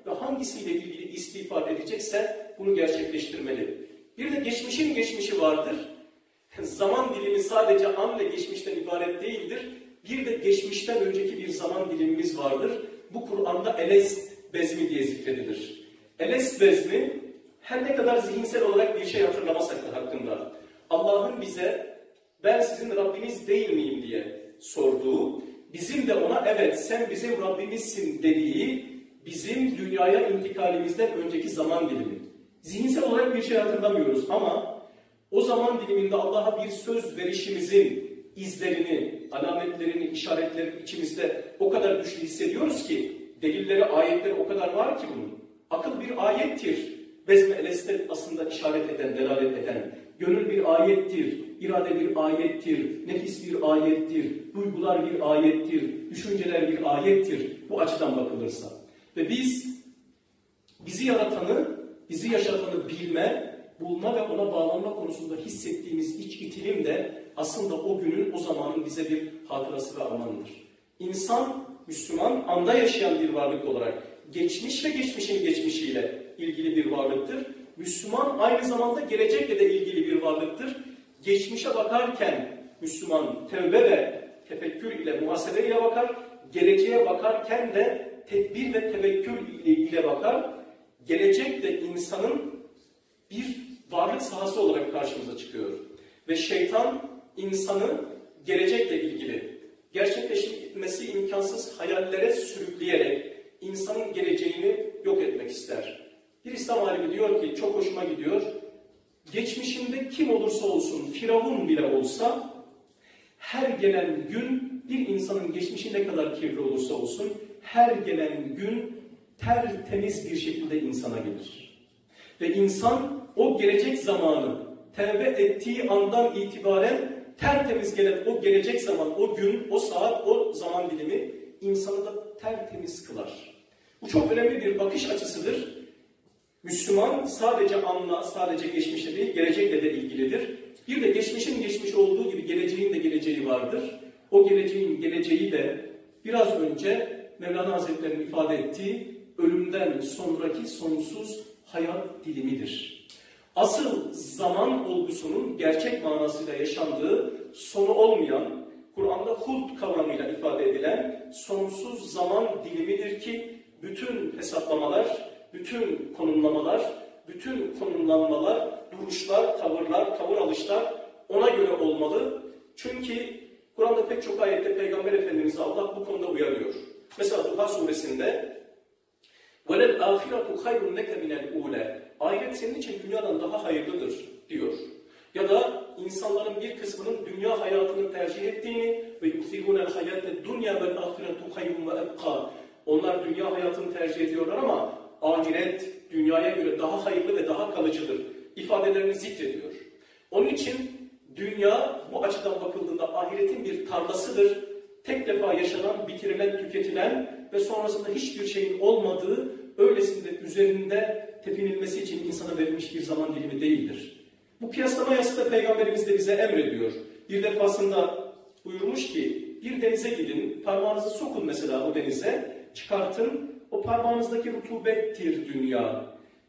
ve hangisiyle ilgili istiğfar edecekse bunu gerçekleştirmeli. Bir de geçmişin geçmişi vardır. Zaman dilimi sadece an ve geçmişten ibaret değildir. Bir de geçmişten önceki bir zaman dilimimiz vardır. Bu Kur'an'da Elest bezmi diye zikredilir. Elest bezmi her ne kadar zihinsel olarak bir şey hatırlamasak da hakkında Allah'ın bize ben sizin Rabbiniz değil miyim diye sorduğu, bizim de ona evet sen bizim Rabbimizsin dediği bizim dünyaya intikalimizden önceki zaman dilimi. Zihinsel olarak bir şey hatırlamıyoruz ama o zaman diliminde Allah'a bir söz verişimizin izlerini, alametlerini, işaretlerini içimizde o kadar güçlü hissediyoruz ki delilleri, ayetleri o kadar var ki bunun. Akıl bir ayettir. Bezme eleste aslında işaret eden, delalet eden. Gönül bir ayettir, irade bir ayettir, nefis bir ayettir, duygular bir ayettir, düşünceler bir ayettir. Bu açıdan bakılırsa. Ve bizi yaratanı, bizi yaşatanı bilme, bulma ve ona bağlanma konusunda hissettiğimiz iç itilim de aslında o günün, o zamanın bize bir hatırası ve armağanıdır. İnsan, Müslüman, anda yaşayan bir varlık olarak geçmiş ve geçmişin geçmişiyle ilgili bir varlıktır. Müslüman aynı zamanda gelecekle de ilgili bir varlıktır. Geçmişe bakarken Müslüman tevbe ve tefekkür ile, muhasebe ile bakar. Geleceğe bakarken de tedbir ve tevekkül ile bakar. Gelecek de insanın bir varlık sahası olarak karşımıza çıkıyor. Ve şeytan insanı gelecekle ilgili gerçekleşmesi imkansız hayallere sürükleyerek insanın geleceğini yok etmek ister. Bir İslam alimi diyor ki, çok hoşuma gidiyor, geçmişinde kim olursa olsun, Firavun bile olsa, her gelen gün bir insanın geçmişi ne kadar kirli olursa olsun, her gelen gün tertemiz bir şekilde insana gelir. Ve insan o gelecek zamanı tevbe ettiği andan itibaren tertemiz gelen o gelecek zaman, o gün, o saat, o zaman dilimi insanı da tertemiz kılar. Bu çok önemli bir bakış açısıdır. Müslüman sadece anla, sadece geçmişle değil, gelecekle de ilgilidir. Bir de geçmişin geçmişi olduğu gibi geleceğin de geleceği vardır. O geleceğin geleceği de biraz önce Mevlana Hazretleri'nin ifade ettiği ölümden sonraki sonsuz hayat dilimidir. Asıl zaman olgusunun gerçek manasıyla yaşandığı, sonu olmayan, Kur'an'da hult kavramıyla ifade edilen sonsuz zaman dilimidir ki bütün hesaplamalar, bütün konumlamalar, bütün konumlanmalar, duruşlar, tavırlar, tavır alışlar ona göre olmalı. Çünkü Kur'an'da pek çok ayette Peygamber Efendimiz'i Allah bu konuda uyarıyor. Mesela Duha suresinde وَلَلْ آخِرَةُ خَيْرٌ لَكَ مِنَ الْعُولَى Ahiret senin için dünyadan daha hayırlıdır diyor. Ya da insanların bir kısmının dünya hayatını tercih ettiğini ve يُؤْثِرُونَ الْحَيَاةَ الدُّنْيَا وَالْآخِرَةُ خَيْرٌ وَأَبْقَى Onlar dünya hayatını tercih ediyorlar ama ahiret dünyaya göre daha hayırlı ve daha kalıcıdır ifadelerini zikrediyor. Onun için dünya bu açıdan bakıldığında ahiretin bir tarlasıdır. Tek defa yaşanan, bitirilen, tüketilen ve sonrasında hiçbir şeyin olmadığı, öylesinde üzerinde tepinilmesi için insana verilmiş bir zaman dilimi değildir. Bu kıyaslama yasası da Peygamberimiz de bize emrediyor. Bir defasında buyurmuş ki, bir denize gidin, parmağınızı sokun mesela o denize, çıkartın, o parmağınızdaki rutubettir dünya.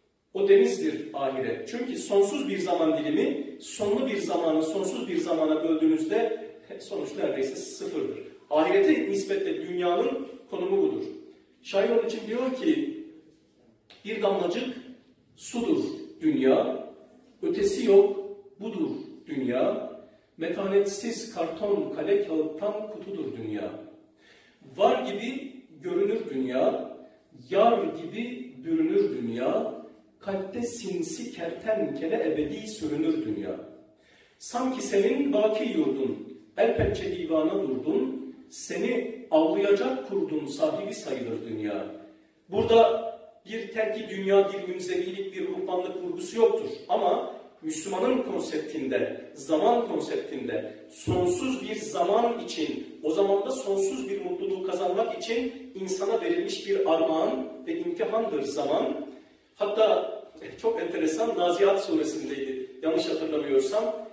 O denizdir ahiret. Çünkü sonsuz bir zaman dilimi, sonlu bir zamanı sonsuz bir zamana böldüğünüzde sonuç neredeyse sıfırdır. Ahirete nispetle dünyanın konumu budur. Şair onun için diyor ki, bir damlacık sudur dünya, ötesi yok budur dünya, metanetsiz karton kale kağıttan kutudur dünya. Var gibi görünür dünya, yar gibi bürünür dünya, kalpte sinsi kertenkele ebedi sürünür dünya. Sanki senin baki yurdun, el pençe divana durdun, seni avlayacak kurdun sahibi sayılır dünya. Burada bir terki dünya, bir münzevilik, bir ruhbanlık vurgusu yoktur. Ama Müslümanın konseptinde, zaman konseptinde sonsuz bir zaman için, o zamanda sonsuz bir mutluluğu kazanmak için insana verilmiş bir armağan ve imtihandır zaman. Hatta çok enteresan, Nazihat suresindeydi yanlış hatırlamıyorsam,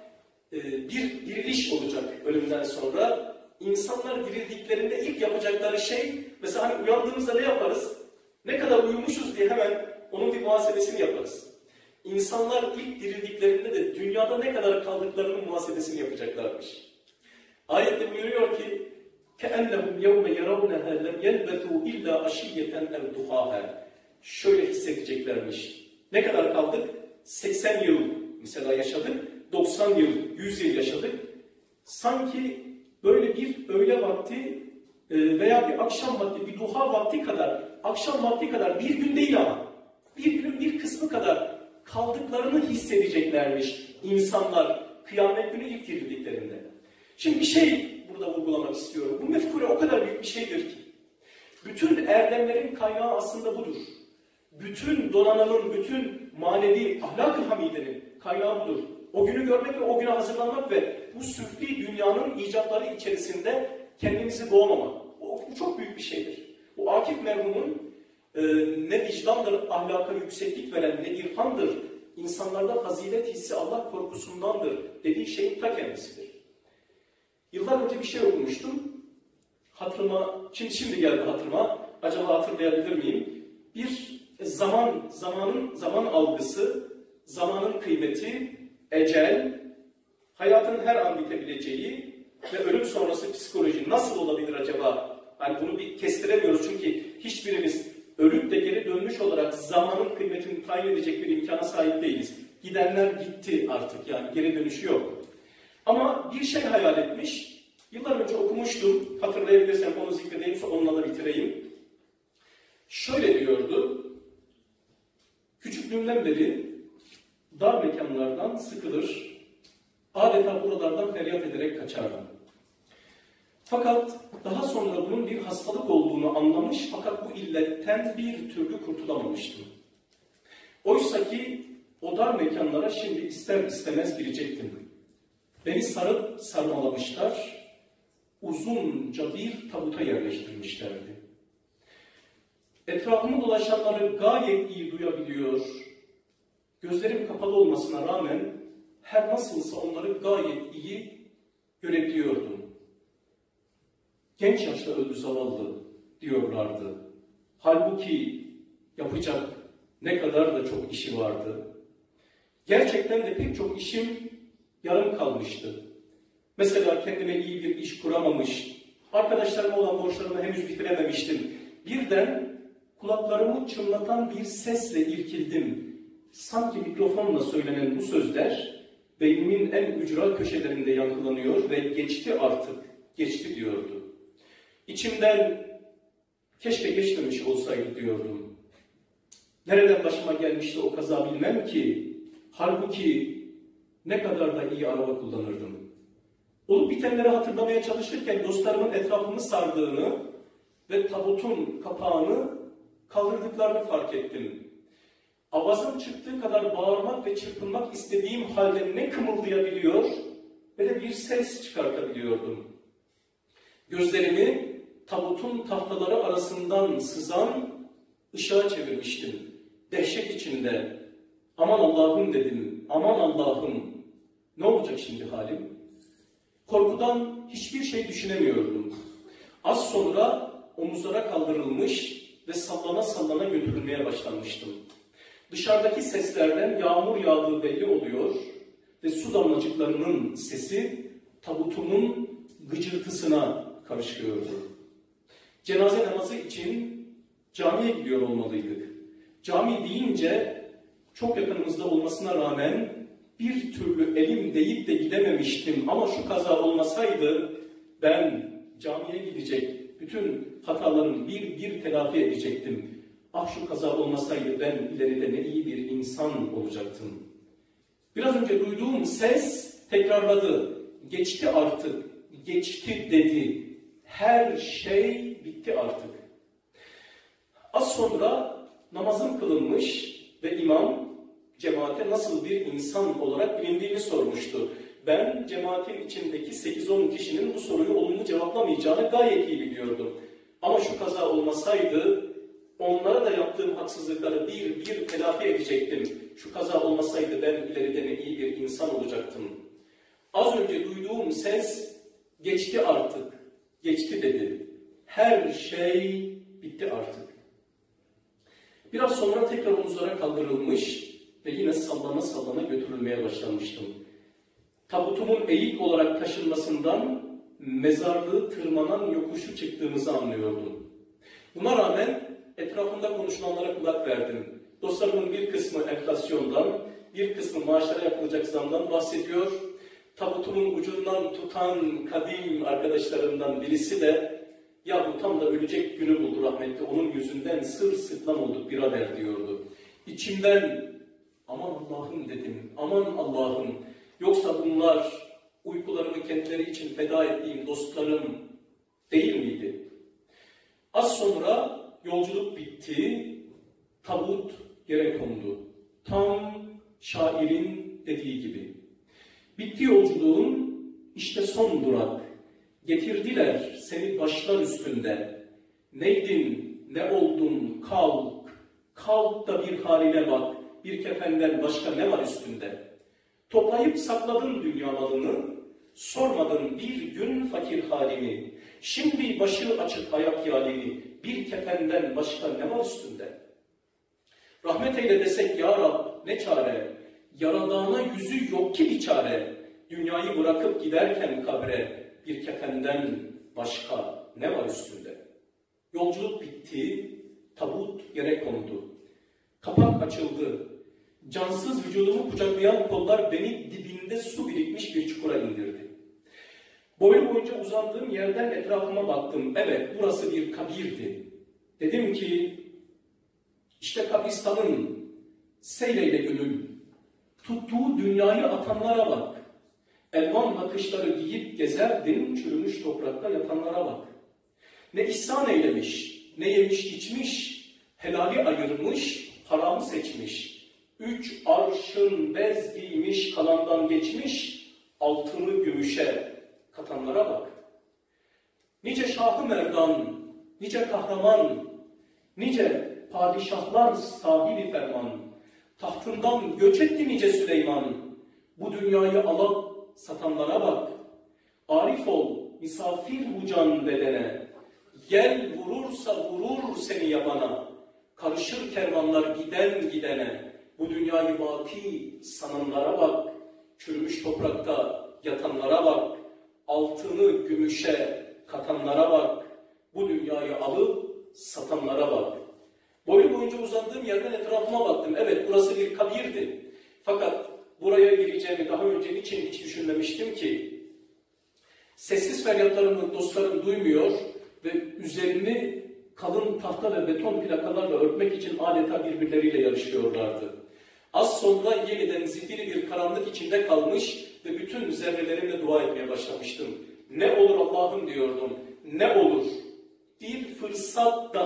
bir diriliş olacak ölümden sonra. İnsanlar dirildiklerinde ilk yapacakları şey, mesela hani uyandığımızda ne yaparız? Ne kadar uyumuşuz diye hemen onun bir muhasebesini yaparız. İnsanlar ilk dirildiklerinde de dünyada ne kadar kaldıklarının muhasebesini yapacaklarmış. Ayette buyuruyor ki كَأَنَّهُمْ يَوْمَ يَرَوْنَهَا لَمْ يَلْبَثُوا اِلَّا اَشِيَّةً اَوْدُخَاهَا. Şöyle hissedeceklermiş. Ne kadar kaldık? 80 yıl mesela yaşadık, 90 yıl, 100 yıl yaşadık. Sanki böyle bir öğle vakti veya bir akşam vakti, bir duha vakti kadar, akşam vakti kadar, bir gün değil ama, bir günün bir kısmı kadar kaldıklarını hissedeceklermiş insanlar kıyamet günü ilk dirildiklerinde. Şimdi bir şey burada vurgulamak istiyorum. Bu mefkure o kadar büyük bir şeydir ki. Bütün erdemlerin kaynağı aslında budur. Bütün donanımın, bütün manevi ahlak-ı hamidenin kaynağı budur. O günü görmek ve o güne hazırlanmak ve bu süfli dünyanın icatları içerisinde kendimizi boğmamak. Bu çok büyük bir şeydir. Bu Akif merhumun ne vicdandır, ahlaka yükseklik veren, ne irfandır, insanlarda fazilet hissi Allah korkusundandır dediği şeyin ta kendisidir. Yıllar önce bir şey okumuştum. Hatırıma, şimdi geldi hatırıma. Acaba hatırlayabilir miyim? Bir zaman algısı, zamanın kıymeti, ecel, hayatın her an bitebileceği ve ölüm sonrası psikoloji nasıl olabilir acaba? Yani bunu bir kestiremiyoruz çünkü hiçbirimiz ölüp de geri dönmüş olarak zamanın kıymetini tayin edecek bir imkana sahip değiliz. Gidenler gitti artık, yani geri dönüşü yok. Ama bir şey hayal etmiş, yıllar önce okumuştum, hatırlayabilirsem onu zikredeyim, sonra onunla da bitireyim. Şöyle diyordu, küçüklüğümden beri dar mekanlardan sıkılır, adeta buralardan feryat ederek kaçardım. Fakat daha sonra bunun bir hastalık olduğunu anlamış fakat bu illetten bir türlü kurtulamamıştım. Oysa ki o dar mekanlara şimdi ister istemez girecektim. Beni sarıp sarmalamışlar, uzunca bir tabuta yerleştirmişlerdi. Etrafımı dolaşanları gayet iyi duyabiliyor, gözlerim kapalı olmasına rağmen her nasılsa onları gayet iyi görebiliyordum. Genç yaşta öldü zavallı diyorlardı. Halbuki yapacak ne kadar da çok işi vardı. Gerçekten de pek çok işim yarım kalmıştı. Mesela kendime iyi bir iş kuramamış, arkadaşlarıma olan borçlarımı henüz bitirememiştim. Birden kulaklarımı çınlatan bir sesle irkildim. Sanki mikrofonla söylenen bu sözler beynimin en ücra köşelerinde yankılanıyor ve geçti artık, geçti diyordu. İçimden keşke geçmemiş olsaydı diyordum. Nereden başıma gelmişti o kaza bilmem ki. Halbuki ne kadar da iyi araba kullanırdım. Olup bitenleri hatırlamaya çalışırken dostlarımın etrafımı sardığını ve tabutun kapağını kaldırdıklarını fark ettim. Avazım çıktığı kadar bağırmak ve çırpınmak istediğim halde ne kımıldayabiliyor ve de bir ses çıkartabiliyordum. Gözlerimi tabutun tahtaları arasından sızan ışığa çevirmiştim. Dehşet içinde. Aman Allah'ım dedim. Aman Allah'ım. Ne olacak şimdi halim? Korkudan hiçbir şey düşünemiyordum. Az sonra omuzlara kaldırılmış ve sallana sallana götürülmeye başlanmıştım. Dışarıdaki seslerden yağmur yağdığı belli oluyor ve su damlacıklarının sesi tabutumun gıcırtısına karışıyordu. Cenaze namazı için camiye gidiyor olmalıydık. Cami deyince çok yakınımızda olmasına rağmen bir türlü elim değip de gidememiştim. Ama şu kaza olmasaydı ben camiye gidecek, bütün hatalarımı bir bir telafi edecektim. Ah şu kaza olmasaydı ben ileride ne iyi bir insan olacaktım. Biraz önce duyduğum ses tekrarladı. Geçti artık, geçti dedi. Her şey bitti artık. Az sonra namazım kılınmış ve imam cemaate nasıl bir insan olarak bilindiğini sormuştu. Ben cemaatin içindeki 8-10 kişinin bu soruyu olumlu cevaplamayacağını gayet iyi biliyordum. Ama şu kaza olmasaydı onlara da yaptığım haksızlıkları bir bir telafi edecektim. Şu kaza olmasaydı ben ileride ne iyi bir insan olacaktım. Az önce duyduğum ses geçti artık, geçti dedi. Her şey bitti artık. Biraz sonra tekrar omuzlara kaldırılmış ve yine sallana sallana götürülmeye başlanmıştım. Tabutumun eğik olarak taşınmasından mezarlığı tırmanan yokuşu çıktığımızı anlıyordum. Buna rağmen etrafımda konuşulanlara kulak verdim. Dostlarımın bir kısmı enflasyondan, bir kısmı maaşlara yapılacak zamdan bahsediyor. Tabutumun ucundan tutan kadim arkadaşlarımdan birisi de ya bu tam da ölecek günü buldu rahmetli, onun yüzünden sırılsıklam olduk birader diyordu. İçimden aman Allah'ım dedim, aman Allah'ım, yoksa bunlar uykularını kendileri için feda ettiğim dostlarım değil miydi? Az sonra yolculuk bitti, tabut yere kondu. Tam şairin dediği gibi. Bitti yolculuğun, işte son durak. Getirdiler seni başlar üstünde. Neydin, ne oldun, kalk. Kalk da bir haline bak, bir kefenden başka ne var üstünde? Toplayıp sakladın dünya malını, sormadın bir gün fakir halini. Şimdi başı açık ayak yalini, bir kefenden başka ne var üstünde? Rahmet eyle desek ya Rab ne çare, Yaradana yüzü yok ki bir çare. Dünyayı bırakıp giderken kabre, bir kefenden başka ne var üstünde? Yolculuk bitti, tabut yere kondu. Kapak açıldı. Cansız vücudumu kucaklayan kollar beni dibinde su birikmiş bir çukura indirdi. Boylu boyunca uzandığım yerden etrafıma baktım. Evet, burası bir kabirdi. Dedim ki, işte kabristanın seyreyle gönül, tuttuğu dünyayı atanlara bak. Elvan nakışları giyip gezerdin, çürümüş toprakta yatanlara bak. Ne ihsan eylemiş, ne yemiş içmiş, helali ayırmış, haramı seçmiş. 3 arşın bez giymiş, kalandan geçmiş, altını gümüşe katanlara bak. Nice Şah-ı Merdan, nice kahraman, nice padişahlar sahibi ferman, tahtından göç etti nice Süleyman. Bu dünyayı alıp satanlara bak. Arif ol, misafir bu can bedene. Gel vurursa vurur seni yabana. Karışır kervanlar giden gidene. Bu dünyayı baki sananlara bak. Çürümüş toprakta yatanlara bak. Altını gümüşe katanlara bak. Bu dünyayı alıp satanlara bak. Boylu boyunca uzandığım yerden etrafıma baktım. Evet, burası bir kabirdi. Fakat buraya gireceğimi daha önce niçin hiç düşünmemiştim ki? Sessiz feryatlarımı dostlarım duymuyor ve üzerimi kalın tahta ve beton plakalarla örtmek için adeta birbirleriyle yarışıyorlardı. Az sonra yeniden zifiri bir karanlık içinde kalmış ve bütün zerrelerimle dua etmeye başlamıştım. Ne olur Allah'ım diyordum, ne olur? Bir fırsat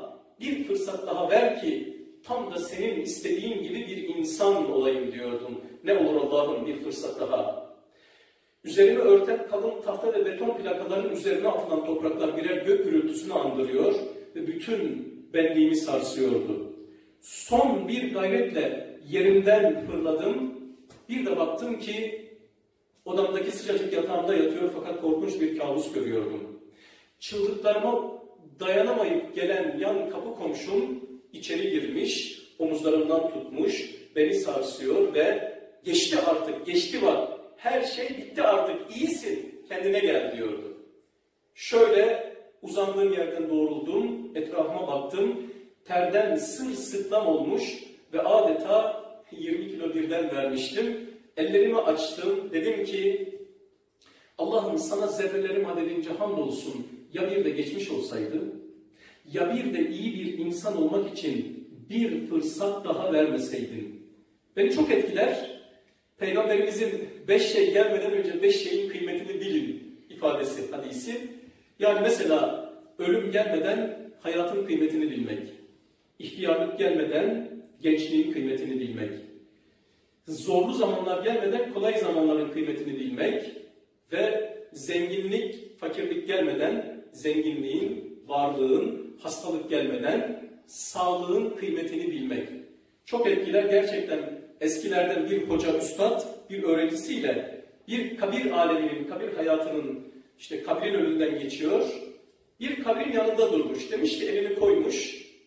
daha ver ki tam da senin istediğin gibi bir insan olayım diyordum. Ne olur Allah'ım bir fırsat daha. Üzerimi örten kalın tahta ve beton plakaların üzerine atılan topraklar birer gök gürültüsünü andırıyor ve bütün benliğimi sarsıyordu. Son bir gayretle yerimden fırladım. Bir de baktım ki odamdaki sıcacık yatağımda yatıyor fakat korkunç bir kabus görüyordum. Çığlıklarıma dayanamayıp gelen yan kapı komşum içeri girmiş, omuzlarımdan tutmuş, beni sarsıyor ve geçti artık, geçti var. Her şey bitti artık, iyisin, kendine gel diyordu. Şöyle uzandığım yerden doğruldum, etrafıma baktım, terden sırılsıklam olmuş ve adeta 20 kilo birden vermiştim. Ellerimi açtım, dedim ki Allah'ım sana zerrelerim adedince hamdolsun, ya bir de geçmiş olsaydı, ya bir de iyi bir insan olmak için bir fırsat daha vermeseydin. Beni çok etkiler. Peygamberimizin 5 şey gelmeden önce 5 şeyin kıymetini bilin ifadesi, hadisi. Yani mesela ölüm gelmeden hayatın kıymetini bilmek, ihtiyarlık gelmeden gençliğin kıymetini bilmek, zorlu zamanlar gelmeden kolay zamanların kıymetini bilmek ve zenginlik, fakirlik gelmeden zenginliğin, varlığın, hastalık gelmeden sağlığın kıymetini bilmek. Çok etkiler gerçekten. Eskilerden bir hoca, üstad, bir öğrencisiyle bir kabir aleminin, kabir hayatının işte kabrin önünden geçiyor. Bir kabrin yanında durmuş. Demiş ki elini koymuş.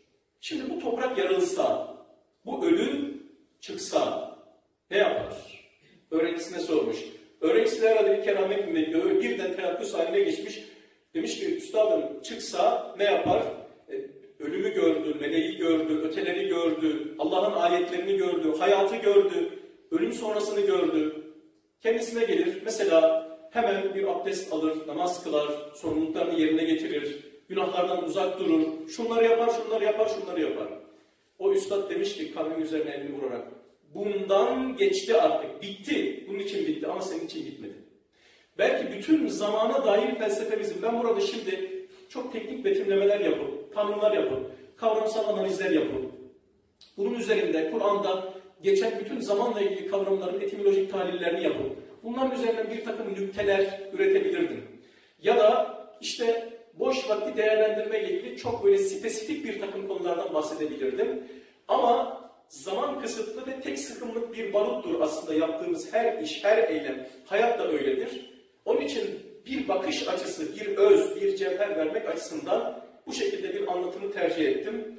Şimdi bu toprak yarılsa, bu ölüm çıksa ne yapar? Öğrencisine sormuş. Öğrencisi de herhalde bir keramet mi bekliyor? Birden teyakkuz haline geçmiş. Demiş ki üstadım çıksa ne yapar? Ölümü gördü, meleği gördü, öteleri gördü, Allah'ın ayetlerini gördü, hayatı gördü, ölüm sonrasını gördü. Kendisine gelir, mesela hemen bir abdest alır, namaz kılar, sorumluluklarını yerine getirir, günahlardan uzak durur, şunları yapar, şunları yapar, şunları yapar. O üstad demiş ki kalbin üzerine elini vurarak, bundan geçti artık, bitti, bunun için bitti ama senin için bitmedi. Belki bütün zamana dair felsefemizin, ben burada şimdi çok teknik betimlemeler yapıp, tanımlar yapıp, kavramsal analizler yapıp, bunun üzerinde Kur'an'da geçen bütün zamanla ilgili kavramların etimolojik tahlillerini yapıp, bunların üzerinden bir takım nükteler üretebilirdim. Ya da işte boş vakti değerlendirme ile ilgili çok böyle spesifik bir takım konulardan bahsedebilirdim. Ama zaman kısıtlı ve tek sıkımlık bir baruttur aslında yaptığımız her iş, her eylem. Hayat da öyledir. Onun için bir bakış açısı, bir öz, bir cevher vermek açısından bu şekilde bir anlatımı tercih ettim.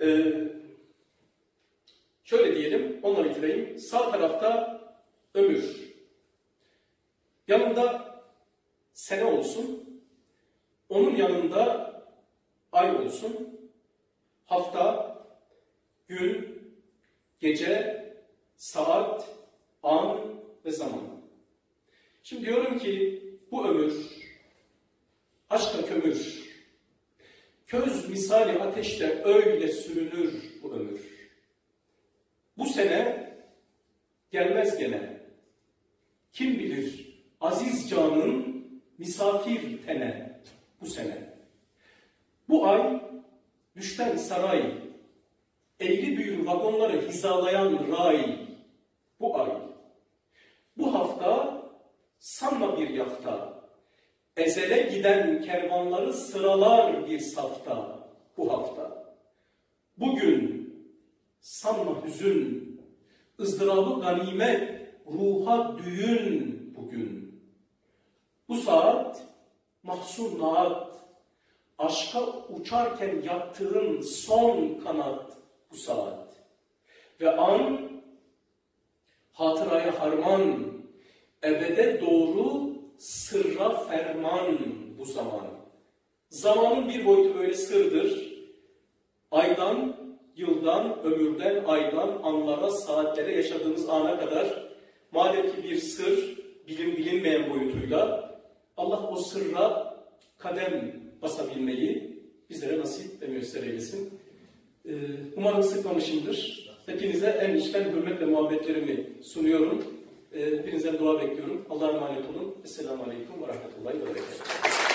Şöyle diyelim, onunla bitireyim. Sağ tarafta ömür. Yanında sene olsun. Onun yanında ay olsun. Hafta, gün, gece, saat, an ve zaman. Şimdi diyorum ki bu ömür aşka kömür. Köz misali ateşte öyle sürünür bu ömür. Bu sene gelmez gene. Kim bilir aziz canın misafir tene bu sene. Bu ay düşten saray, eğri büğür vagonları hizalayan ray. Bu ay. Bu hafta sanma bir yafta. Ezele giden kervanları sıralar bir safta bu hafta. Bugün sanma hüzün, ızdırabı ganimet, ruha düğün bugün. Bu saat mahzun naat, aşka uçarken yaktığın son kanat bu saat. Ve an hatıraya harman, ebede doğru sırra ferman bu zaman. Zamanın bir boyutu böyle sırdır. Aydan, yıldan, ömürden, aydan, anlara, saatlere, yaşadığımız ana kadar madem ki bir sır, bilinmeyen boyutuyla Allah o sırra kadem basabilmeyi bizlere nasip ve müyesser eylesin. Umarım sıkmamışımdır. Hepinize en içten hürmet ve muhabbetlerimi sunuyorum. Hepinizden dua bekliyorum. Allah'a emanet olun. Esselamu Aleyküm ve Rahmetullahi ve Berekatuhu.